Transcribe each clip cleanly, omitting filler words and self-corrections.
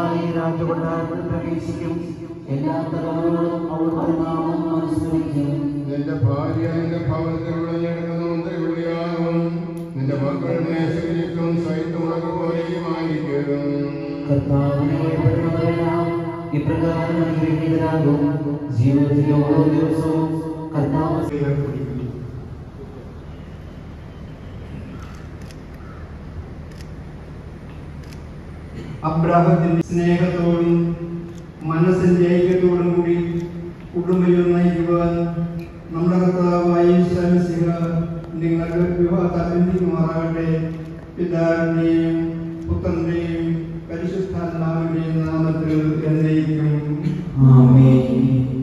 ഈ രാജകൊട്ടാരത്തിൽ പ്രവേശിക്കും. എല്ലാ തലമുറകളും അവിടുത്തെ നാമം അനുസ്മരിക്കും. നിന്റെ ഭാര്യ നിന്റെ ഭവനത്തിൽ വിളഞ്ഞെടുക്കുന്നവയാകും. നിന്റെ മക്കളുടെ ശരീരത്തും സൈത്യമുള്ളതുപോലെയുമായിരിക്കും. കർത്താവിനെ ഭയപ്പെടുന്നവരെല്ലാം ഇപ്രകാരം അനുഗ്രഹീതരാകും. ജീവിതത്തിലെ ഓരോ ദിവസവും കർത്താവ് അബ്രാഹത്തിന്റെ സ്നേഹത്തോടും മനസ്സിന്റെ ഐക്യത്തോടും കൂടി കുടുംബം നയിക്കുവാൻ നമ്മുടെ കർത്താവായ ഈശോമിശിഹ നിങ്ങൾക്ക് വിവാഹമാറാകട്ടെ. പിതാവിന്റെയും പുത്രന്റെയും പരിശുദ്ധാത്മാവിന്റെയും നാമത്തിൽ എന്നേക്കും ആമേൻ.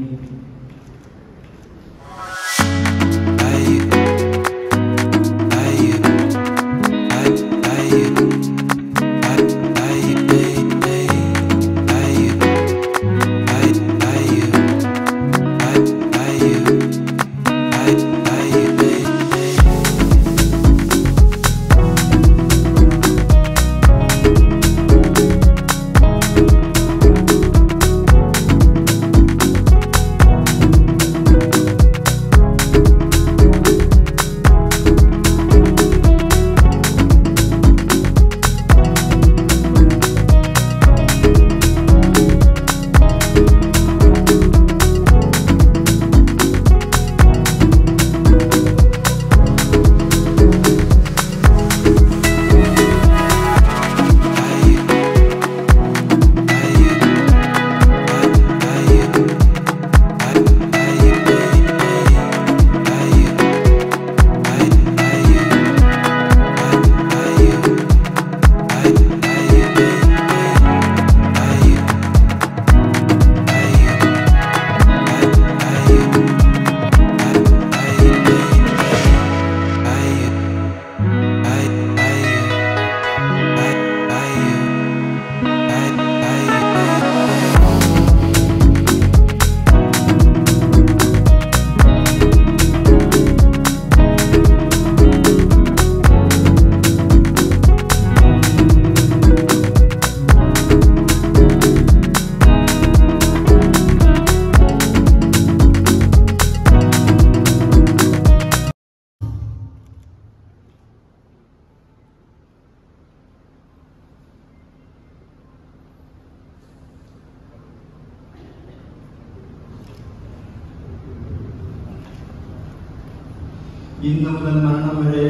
ഇന്നു മുതൽ മരണം വരെ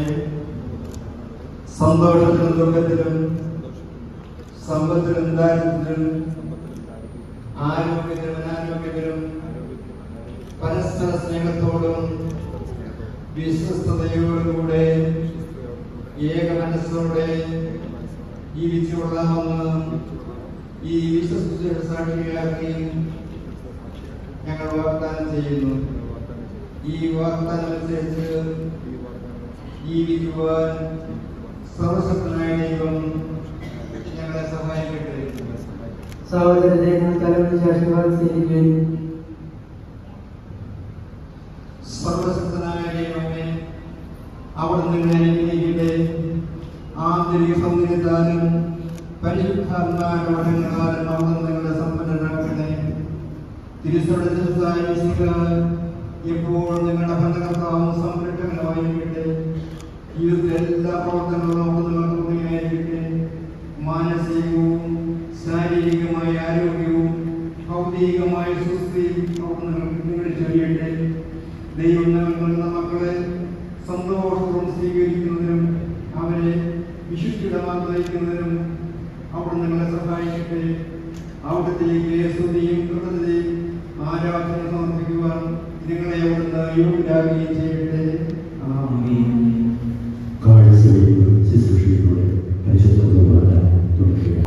സന്തോഷത്തിലും ദുഃഖത്തിലും സമ്പത്തിലും ദാരിദ്ര്യത്തിലും ആരോഗ്യത്തിലും അനാരോഗ്യത്തിലും പരസ്പര സ്നേഹത്തോടും വിശ്വസ്തയോടുകൂടെ ഏക മനസ്സോടെ ജീവിച്ചുകൊള്ളാമെന്ന് ഈ വിശ്വസ്ത സാക്ഷിയാക്കി ഞങ്ങൾ വാഗ്ദാനം ചെയ്യുന്നു. ഈ വാഗ്ദാനമനുസരിച്ച് ജീവിക്കുവാൻ സർവശക്തനായ ദൈവം ഞങ്ങളെ സഹായിക്കട്ടെ. സഹോദരനെ സർവശക്തനായ ദൈവമേ, അവിടെ നിങ്ങളെ അനുഗ്രഹിക്കട്ടെ. ആന്തരിക സൗന്ദര്യത്താലും പരിശുദ്ധാത്മാവിന്റെ വചനങ്ങളാലും അവിടെ നിങ്ങളെ സമ്പന്നരാക്കണേ. തിരുസഭയുടെ എപ്പോഴും നിങ്ങളുടെ ഭരണകർത്താവും സംരക്ഷകനുമായിരിക്കട്ടെ. ജീവിതത്തിലെ എല്ലാ പ്രവർത്തനങ്ങളും അവിടെ നിങ്ങൾക്ക് തുണയായിരിക്കട്ടെ. മാനസികവും ശാരീരികമായ ആരോഗ്യവും ഭൗതികമായ സുസ്ഥിതിയും അവിടെ നിങ്ങൾ ചൊരിയട്ടെ. ദൈവം നൽകുന്ന മക്കളെ സന്തോഷപൂർവ്വം സ്വീകരിക്കുന്നതിനും അവരെ വിശുദ്ധിടമാക്കി നയിക്കുന്നതിനും അവിടെ നിങ്ങളെ സഹായിക്കട്ടെ. അവിടത്തേക്ക് സ്തുതിയും കൃതജ്ഞതയും ആരാധന സമർപ്പിക്കുവാൻ നിങ്ങളെ അവിടുന്ന് യോഗ്യരാകുകയും ചെയ്യട്ടെ. ആമേൻ. ശുശ്രൂഷയിലൂടെ പരിശുദ്ധമായ തുടരുക.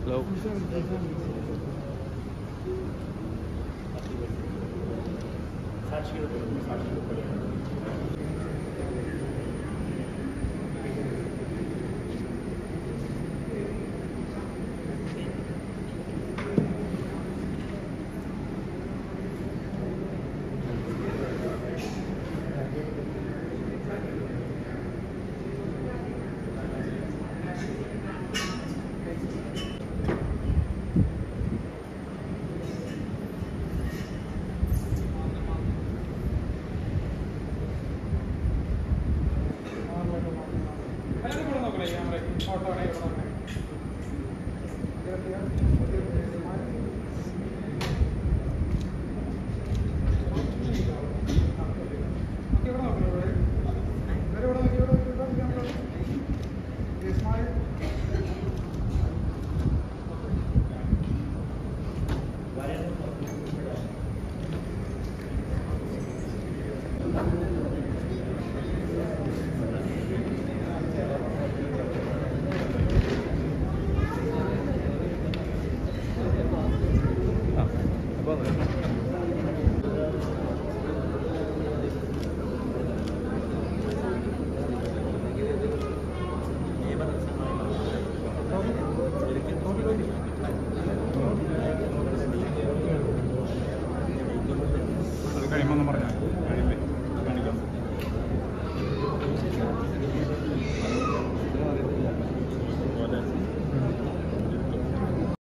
കഴിയുമ്പോൾ പറഞ്ഞാൽ കഴിയില്ലേ